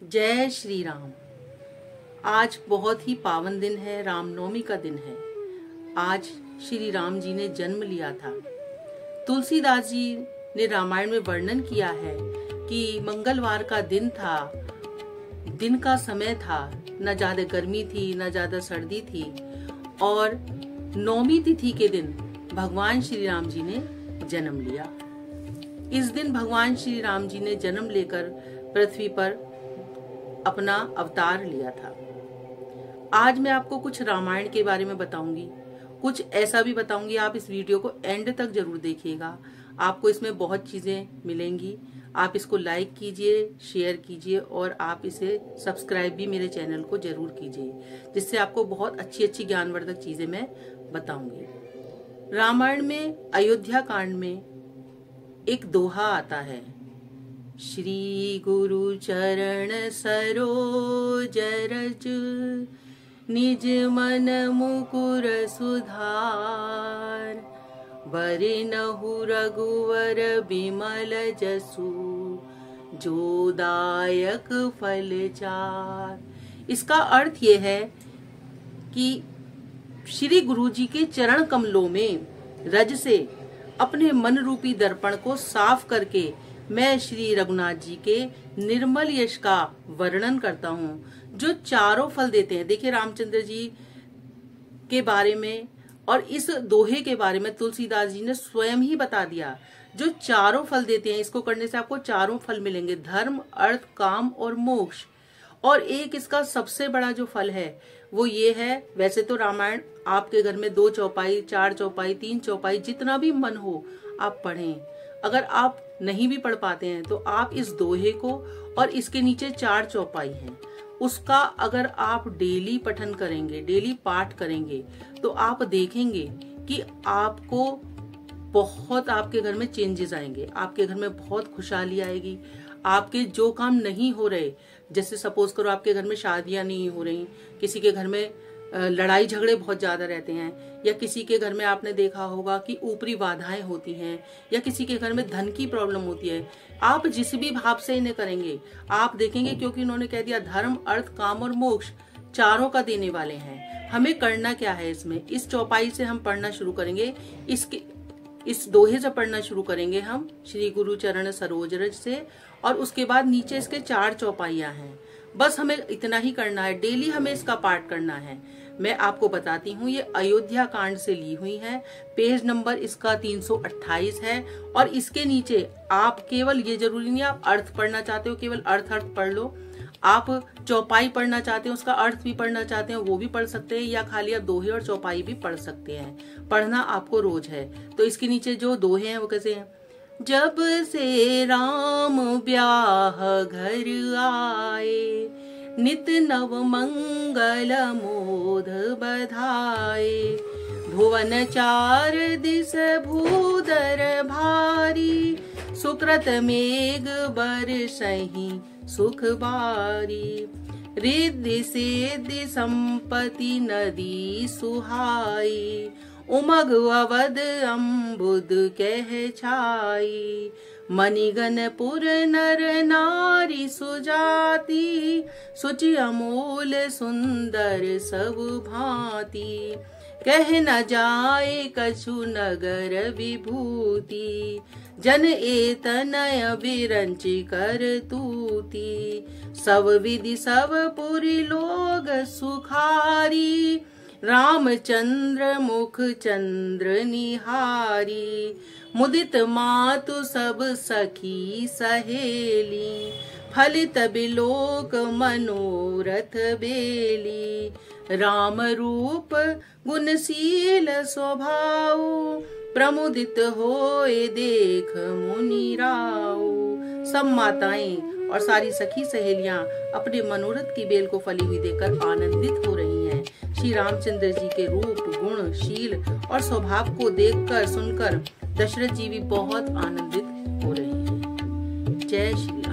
जय श्री राम। आज बहुत ही पावन दिन है, रामनवमी का दिन है। आज श्री राम जी ने जन्म लिया था। तुलसीदास जी ने रामायण में वर्णन किया है कि मंगलवार का दिन था, दिन का समय था, न ज्यादा गर्मी थी न ज्यादा सर्दी थी, और नौमी तिथि के दिन भगवान श्री राम जी ने जन्म लिया। इस दिन भगवान श्री राम जी ने जन्म लेकर पृथ्वी पर अपना अवतार लिया था। आज मैं आपको कुछ रामायण के बारे में बताऊंगी, कुछ ऐसा भी बताऊंगी। आप इस वीडियो को एंड तक जरूर देखिएगा, आपको इसमें बहुत चीजें मिलेंगी। आप इसको लाइक कीजिए, शेयर कीजिए और आप इसे सब्सक्राइब भी मेरे चैनल को जरूर कीजिए, जिससे आपको बहुत अच्छी अच्छी ज्ञानवर्धक चीजें मैं बताऊंगी। रामायण में अयोध्या कांड में एक दोहा आता है, श्री गुरु चरण सरोज रज, निज मन मुकुर सुधार, बरनहु रघुवर बिमल जसु, जो दायक फल चार। इसका अर्थ ये है कि श्री गुरु जी के चरण कमलों में रज से अपने मन रूपी दर्पण को साफ करके मैं श्री रघुनाथ जी के निर्मल यश का वर्णन करता हूँ, जो चारों फल देते हैं। देखिए, रामचंद्र जी के बारे में और इस दोहे के बारे में तुलसीदास जी ने स्वयं ही बता दिया, जो चारों फल देते हैं। इसको करने से आपको चारों फल मिलेंगे, धर्म, अर्थ, काम और मोक्ष। और एक इसका सबसे बड़ा जो फल है वो ये है, वैसे तो रामायण आपके घर में 2 चौपाई, 4 चौपाई, 3 चौपाई, जितना भी मन हो आप पढ़ें। अगर आप नहीं भी पढ़ पाते हैं तो आप इस दोहे को, और इसके नीचे 4 चौपाई हैं, उसका अगर आप डेली पठन करेंगे, डेली पाठ करेंगे, तो आप देखेंगे कि आपको बहुत, आपके घर में चेंजेस आएंगे, आपके घर में बहुत खुशहाली आएगी। आपके जो काम नहीं हो रहे, जैसे सपोज करो आपके घर में शादियां नहीं हो रही, किसी के घर में लड़ाई झगड़े बहुत ज्यादा रहते हैं, या किसी के घर में आपने देखा होगा कि ऊपरी बाधाएं होती हैं, या किसी के घर में धन की प्रॉब्लम होती है, आप जिस भी भाव से इन्हें करेंगे आप देखेंगे, क्योंकि उन्होंने कह दिया धर्म, अर्थ, काम और मोक्ष चारों का देने वाले हैं। हमें करना क्या है इसमें, इस चौपाई से हम पढ़ना शुरू करेंगे, इस दोहे से पढ़ना शुरू करेंगे हम, श्री गुरु चरण सरोज रज से, और उसके बाद नीचे इसके 4 चौपाइयां हैं। बस हमें इतना ही करना है, डेली हमें इसका पाठ करना है। मैं आपको बताती हूँ, ये अयोध्या कांड से ली हुई है, पेज नंबर इसका 328 है। और इसके नीचे आप केवल, ये जरूरी नहीं आप अर्थ पढ़ना चाहते हो केवल अर्थ पढ़ लो, आप चौपाई पढ़ना चाहते हो, उसका अर्थ भी पढ़ना चाहते हो वो भी पढ़ सकते हैं, या खाली आप दोहे और चौपाई भी पढ़ सकते हैं। पढ़ना आपको रोज है। तो इसके नीचे जो दोहे हैं वो कैसे हैं, जब से राम ब्याह घर आए, नित नव मंगल मोद बधाए, भुवन 4 दिस भूधर भारी, सुकृत मेघ बरसहि सुख बारी, रिद्धि सिद्धि संपत्ति नदी सुहाई, उमग अवध अम्बुद कह छाई, मणिगणपुर नर नारी सुजाति, सुचि अमोल सुंदर सब भांति, कह न जाए कछु नगर विभूति, जन एतनय विरंच कर तूती, सब विधि सब पुरी लोग सुखारी, रामचंद्र मुख चंद्र निहारी, मुदित मातु सब सखी सहेली, फलित बिलोक मनोरथ बेली, राम रूप गुणशील स्वभाव, प्रमुदित होए देख मुनि राव। सब माताएं और सारी सखी सहेलियां अपने मनोरथ की बेल को फली हुई देखकर आनंदित हो रही हैं। श्री रामचंद्र जी के रूप, गुण, शील और स्वभाव को देखकर सुनकर दशरथ जी भी बहुत आनंदित हो रहे हैं। जय श्री